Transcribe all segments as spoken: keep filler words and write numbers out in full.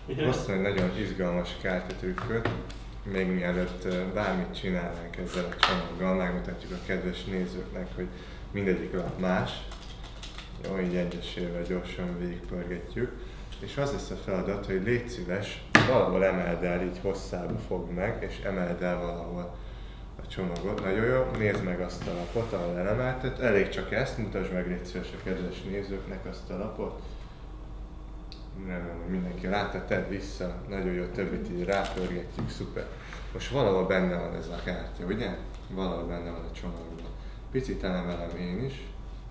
hoztam egy nagyon izgalmas kártyatrükköt. Még mielőtt bármit csinálnánk ezzel a csomaggal, megmutatjuk a kedves nézőknek, hogy mindegyik lap más. Jó, így egyesével gyorsan végigpörgetjük. És az lesz a feladat, hogy légy szíves, valahol emeld el, így hosszába fogd meg, és emeld el valahol a csomagot. Nagyon jó, nézd meg azt a lapot, ahol elemelted. Elég csak ezt, mutasd meg légy szíves a kedves nézőknek azt a lapot. Remélem, hogy mindenki látta, tedd vissza, nagyon jó, többit így rápörgetjük, szuper. Most valahol benne van ez a kártya, ugye? Valahol benne van a csomagban. Picit elemelem én is.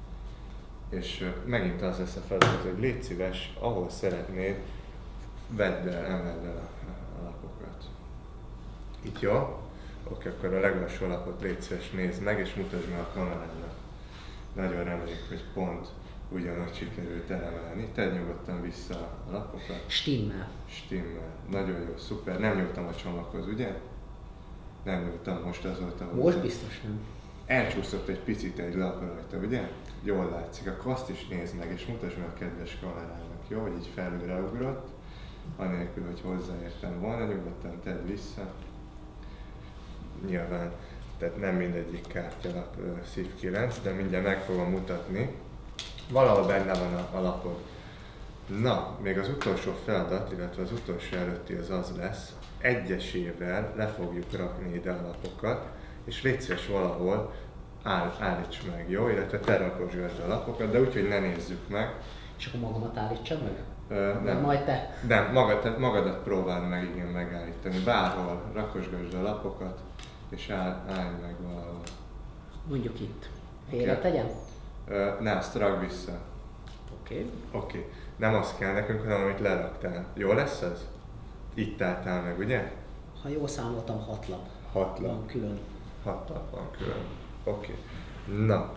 És megint az lesz a feladat, hogy légy szíves, ahol szeretnéd, vedd el, emeld el a, a lapokat. Itt jó? Oké, akkor a legalsó lapot légy szíves, nézd meg, és mutasd meg a kamerának. Nagyon reméljük, hogy pont ugyanúgy sikerült elemelni. Tedd nyugodtan vissza a lapokat. Stimmel. Stimmel. Nagyon jó, szuper. Nem nyúltam a csomaghoz, ugye? Nem nyúltam, most azóta. Most biztos nem. Elcsúszott egy picit egy lap rajta, ugye? Jól látszik, akkor azt is nézd meg, és mutasd meg a kedves kamerának, jó? Hogy így felülre ugrott, anélkül, hogy hozzáértem volna, nyugodtan tedd vissza. Nyilván, tehát nem mindegyik kártyalap uh, szív kilenc, de mindjárt meg fogom mutatni. Valahol benne van a, a lapod. Na, még az utolsó feladat, illetve az utolsó előtti az az lesz, egyesével le fogjuk rakni ide a lapokat, és légy szíves valahol áll, állíts meg, jó? Illetve te rakosgasd a lapokat, de úgy, hogy ne nézzük meg. És akkor magamat állítsam meg? Ö, nem. Majd te? Nem, magad, tehát magadat próbáld meg igen megállítani. Bárhol rakosgasd a lapokat, és áll, állj meg valahol. Mondjuk itt. Félre Okay. tegyem? Ö, ne, azt rak vissza. Oké. Okay. Oké. Okay. Nem azt kell nekünk, hanem amit leraktál. Jó lesz ez? Itt álltál meg, ugye? Ha jól számoltam, hat lap. Hat lap. Van külön. Hat lap van külön. Oké. Okay. Na.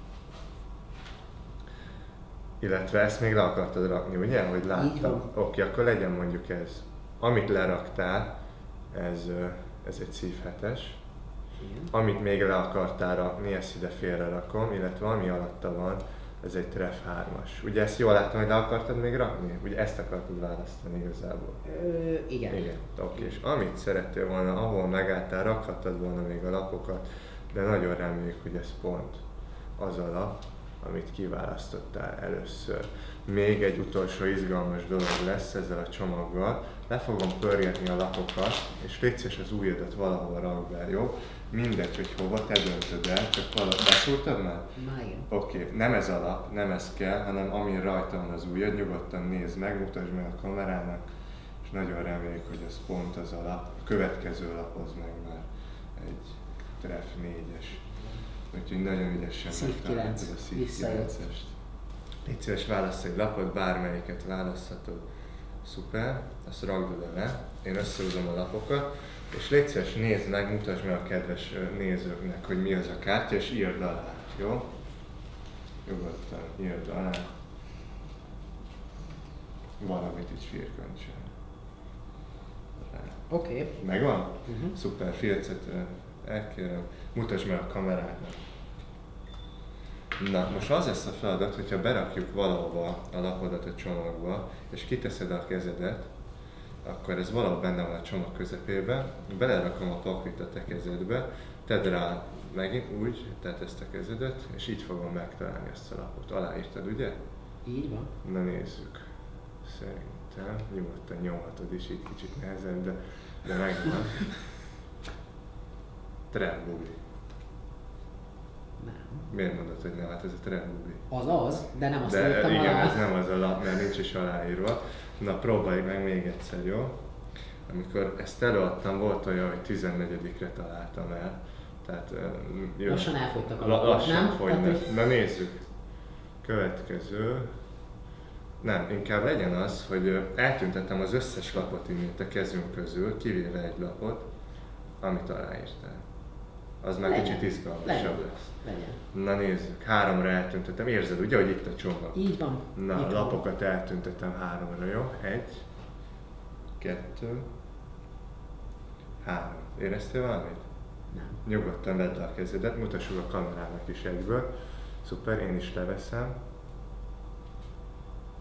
Illetve ezt még le akartad rakni, ugye? Hogy láttam. Így van. Oké, okay, akkor legyen mondjuk ez. Amit leraktál, ez, ez egy szív hetes. Igen. Amit még le akartál rakni, ezt ide félre rakom, illetve ami alatta van, ez egy tref hármas. Ugye ezt jól láttam, hogy le akartad még rakni? Ugye ezt akartad választani igazából? Ö, igen. Igen, oké. És amit szerettél volna, ahol megálltál, rakhattad volna még a lapokat, de nagyon reméljük, hogy ez pont az a lap, amit kiválasztottál először. Még egy utolsó izgalmas dolog lesz ezzel a csomaggal. Le fogom pörgetni a lapokat, és légy szíves az ujjadat valahol rakd be, jó? Mindegy, hogy hova, te döntöd el, csak valahol. Beszúrtad már? Már igen. Oké, okay. Nem ez a lap, nem ez kell, hanem ami rajta van az ujjad, nyugodtan nézd meg, mutasd meg a kamerának, és nagyon reméljük, hogy ez pont az a lap. A következő laphoz meg már egy tref négyes. Úgyhogy nagyon ügyesen megtaláltad a szív kilencest. Légy szíves, válasz egy lapot, bármelyiket választhatod. Szuper, azt rakd oda le, én összehúzom a lapokat, és légy szíves, nézd meg, mutasd meg a kedves nézőknek, hogy mi az a kártya, és írd alá, jó? Nyugodtan írd alá. Valamit így firköntsel. Oké. Okay. Megvan? Uh-huh. Szuper, filcet elkérem, mutasd meg a kameráknak. Na, most az lesz a feladat, hogyha berakjuk valahova a lapodat a csomagba, és kiteszed a kezedet, akkor ez valahol benne van a csomag közepében, belerakom a paklit a te kezedbe, tedd rá megint úgy, tehát ezt a kezedet, és így fogom megtalálni ezt a lapot. Aláírtad, ugye? Így van. Na nézzük. Szerintem nyugodtan nyomhatod is, így kicsit nehezebb, de, de megvan. Trendbubi. Nem. Miért mondod, hogy nem? Hát ez a trendbubi. Az az, de nem azt De írtam igen, alá. ez nem az a lap, mert nincs is aláírva. Na próbálj meg még egyszer, jó? Amikor ezt előadtam, volt olyan, hogy tizennegyedikre találtam el. Tehát, jön. Lassan elfogytak a La, lapok, lassan nem? fogynak. Tehát, Na nézzük. Következő. Nem, inkább legyen az, hogy eltüntettem az összes lapot innét a kezünk közül, kivéve egy lapot, amit aláírtál. Az már kicsit izgalmasabb lesz. Legyen. Na nézzük, háromra eltüntettem. Érzed ugye, hogy itt a csomag? Így van. Na, Itt a lapokat eltüntettem háromra, jó? Egy, kettő, három. Éreztél valamit? Nem. Nyugodtan vedd le a kezedet, mutassuk a kamerának is egyből. Szuper, én is leveszem.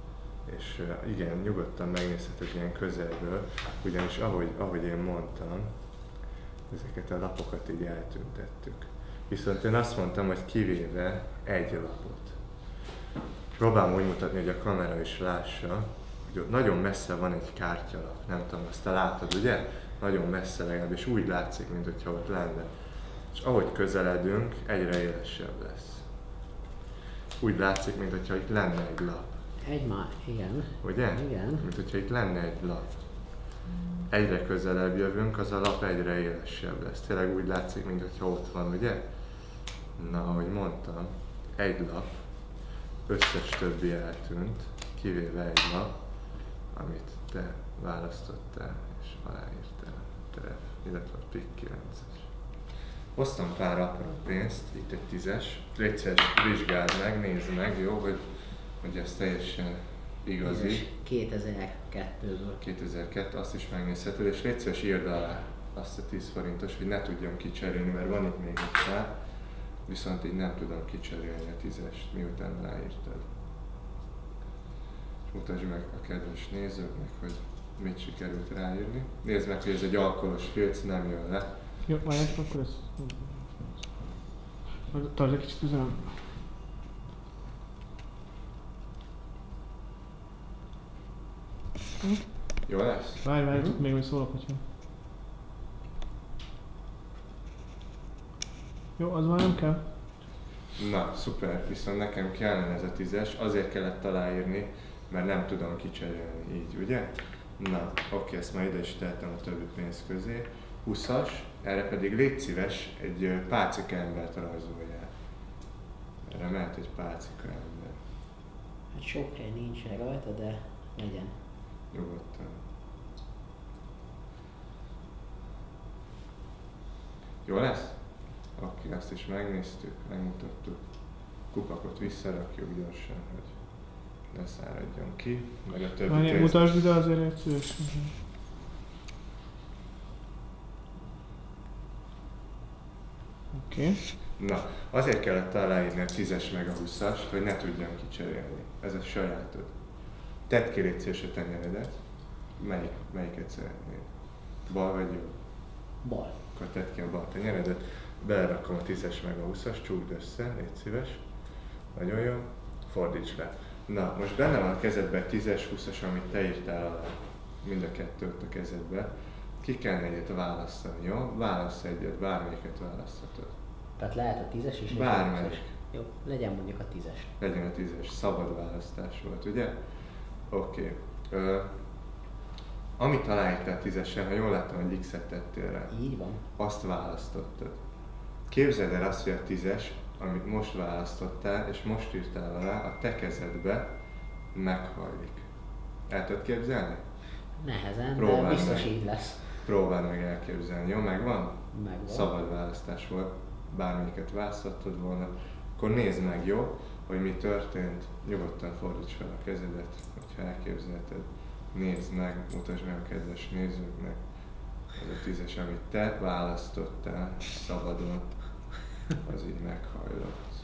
És uh, igen, nyugodtan megnézheted ilyen közelből, ugyanis ahogy, ahogy én mondtam, ezeket a lapokat így eltüntettük. Viszont én azt mondtam, hogy kivéve egy lapot. Próbálom úgy mutatni, hogy a kamera is lássa, hogy ott nagyon messze van egy kártyalap, nem tudom, azt te látod, ugye? Nagyon messze legalábbis úgy látszik, mintha ott lenne. És ahogy közeledünk, egyre élesebb lesz. Úgy látszik, mintha itt lenne egy lap. Egy már, igen. Ugye? Igen. Mint hogyha itt lenne egy lap. Egyre közelebb jövünk, az a lap egyre élesebb lesz. Tényleg úgy látszik, mintha ott van, ugye? Na, ahogy mondtam, egy lap, összes többi eltűnt, kivéve egy lap, amit te választottál és aláírtál. Terep, illetve a pik kilences. Hoztam pár apró pénzt, itt egy tízes. Légy szíves, vizsgáld meg, nézd meg, jó, hogy, hogy ez teljesen igazi. kétezer-kettőből. kétezer-kettő, azt is megnézheted, és légy szíves, írd alá azt a tíz forintos, hogy ne tudjam kicserélni, mert van itt még egy pár, viszont így nem tudom kicserélni a tízest, miután aláírtad. És mutasd meg a kedves nézőknek, hogy mit sikerült ráírni. Nézd meg, hogy ez egy alkoholos filc, nem jön le. Jó, várjátok, akkor ez... Tartsd egy kicsit üzenem. Jó lesz? Várj, várjátok, még még szólok, hogyha... Jó, az már nem kell. Na, szuper, viszont nekem kellene ez a tízes, azért kellett aláírni, mert nem tudom kicserélni, így, ugye? Na, oké, ezt majd ide is tehetem a többi pénz közé. húszas, erre pedig légy szíves, egy pálcika embert rajzoljál. Erre mehet egy pálcika ember. Hát sok hely nincs rajta, de legyen. Nyugodtan. Jó lesz? Oké, azt is megnéztük, megmutattuk. Kupakot visszarakjuk gyorsan, hogy ne száradjon ki, meg a többi Várjál, pénzt. mutasd ide azért egy szíves. Oké. Okay. Na, azért kellett aláírni a tízes meg a húszast, hogy ne tudjam kicserélni. Ez a sajátod. Tedd ki légy szíves a tenyeredet. Melyik, melyiket szeretnéd? Bal vagy jobb? Bal. Akkor tedd ki a bal tenyeredet. Belerakom a tízes meg a húszast, csukd össze, légy szíves. Nagyon jó. Fordíts le. Na, most benne van a kezedben a tízes, húszas, amit te írtál alá. Mind a kettőt a kezedbe. Ki kell egyet választani, jó? Válassz egyet, bármelyiket választhatod. Tehát lehet a tízes is. Bármelyik. Jó, legyen mondjuk a tízes. Legyen a tízes, szabad választás volt, ugye? Oké. Okay. Amit aláírtál tízesen, ha jól láttam, hogy X-et tettél rá, Így van. azt választottad. Képzeld el azt, hogy a tízes, amit most választottál, és most írtál alá, a te kezedbe meghajlik. El tudod képzelni? Nehezen, Próbáld de biztos meg. így lesz. Próbáld meg elképzelni, jó? Megvan? Megvan. Szabad választás volt, bármelyiket választottad volna. Akkor nézd meg, jó, hogy mi történt. Nyugodtan fordíts fel a kezedet, hogyha elképzelted. Nézd meg, mutasd meg a kedves nézőknek. Ez a tízes, amit te választottál szabadon, az így meghajlott.